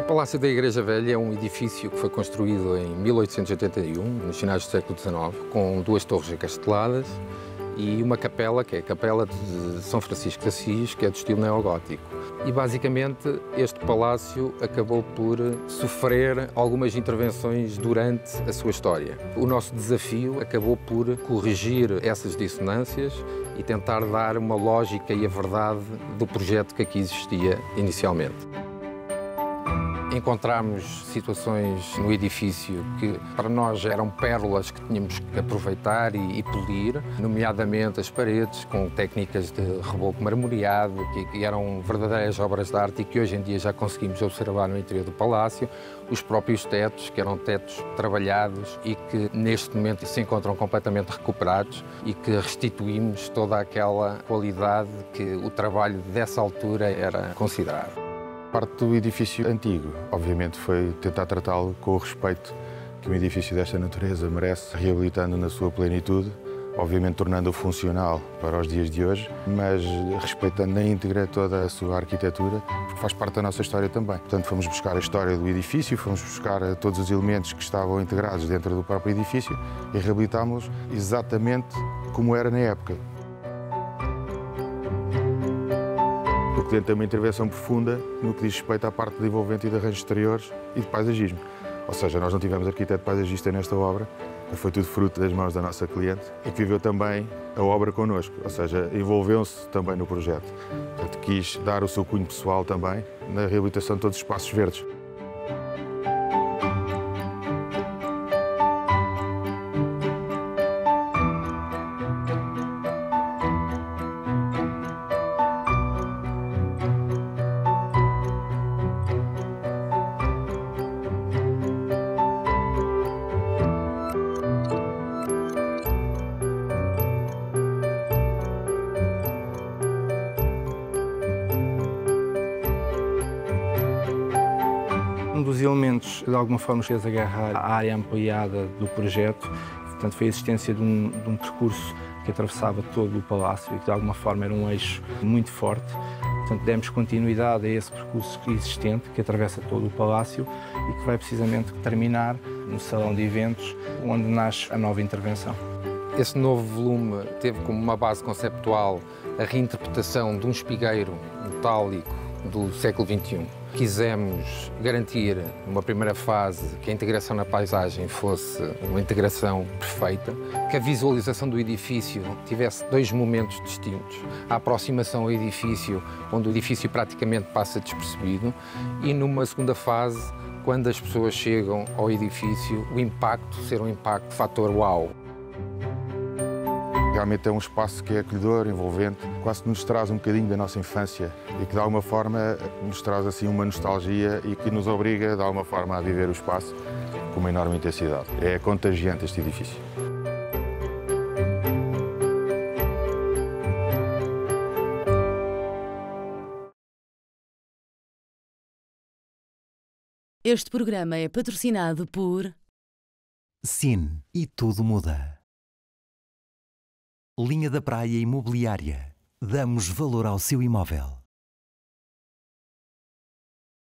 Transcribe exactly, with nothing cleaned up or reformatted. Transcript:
Palácio da Igreja Velha é um edifício que foi construído em mil oitocentos e oitenta e um, nos finais do século dezenove, com duas torres acasteladas e uma capela, que é a Capela de São Francisco de Assis, que é do estilo neogótico. E, basicamente, este palácio acabou por sofrer algumas intervenções durante a sua história. O nosso desafio acabou por corrigir essas dissonâncias e tentar dar uma lógica e a verdade do projeto que aqui existia inicialmente. Encontramos situações no edifício que para nós eram pérolas que tínhamos que aproveitar e, e polir, nomeadamente as paredes com técnicas de reboco marmoreado, que, que eram verdadeiras obras de arte e que hoje em dia já conseguimos observar no interior do palácio, os próprios tetos, que eram tetos trabalhados e que neste momento se encontram completamente recuperados e que restituímos toda aquela qualidade que o trabalho dessa altura era considerado. Parte do edifício antigo, obviamente, foi tentar tratá-lo com o respeito que um edifício desta natureza merece, reabilitando na sua plenitude, obviamente tornando-o funcional para os dias de hoje, mas respeitando na íntegra toda a sua arquitetura, porque faz parte da nossa história também. Portanto, fomos buscar a história do edifício, fomos buscar todos os elementos que estavam integrados dentro do próprio edifício e reabilitámos-los exatamente como era na época. Porque dentro tem uma intervenção profunda no que diz respeito à parte de envolvente e de arranjos exteriores e de paisagismo. Ou seja, nós não tivemos arquiteto paisagista nesta obra, foi tudo fruto das mãos da nossa cliente e que viveu também a obra connosco, ou seja, envolveu-se também no projeto. Portanto, quis dar o seu cunho pessoal também na reabilitação de todos os espaços verdes. Um dos elementos, de alguma forma, fez agarrar a área ampliada do projeto, portanto, foi a existência de um, de um percurso que atravessava todo o palácio e que, de alguma forma, era um eixo muito forte. Portanto, demos continuidade a esse percurso existente que atravessa todo o palácio e que vai precisamente terminar no salão de eventos, onde nasce a nova intervenção. Este novo volume teve como uma base conceptual a reinterpretação de um espigueiro metálico do século vinte e um. Quisemos garantir, numa primeira fase, que a integração na paisagem fosse uma integração perfeita, que a visualização do edifício tivesse dois momentos distintos. A aproximação ao edifício, onde o edifício praticamente passa despercebido, e numa segunda fase, quando as pessoas chegam ao edifício, o impacto ser um impacto fator uau. Realmente é um espaço que é acolhedor, envolvente, quase que nos traz um bocadinho da nossa infância e que de alguma forma nos traz assim uma nostalgia e que nos obriga de alguma forma a viver o espaço com uma enorme intensidade. É contagiante este edifício. Este programa é patrocinado por Sine e tudo muda. Linha da Praia Imobiliária. Damos valor ao seu imóvel.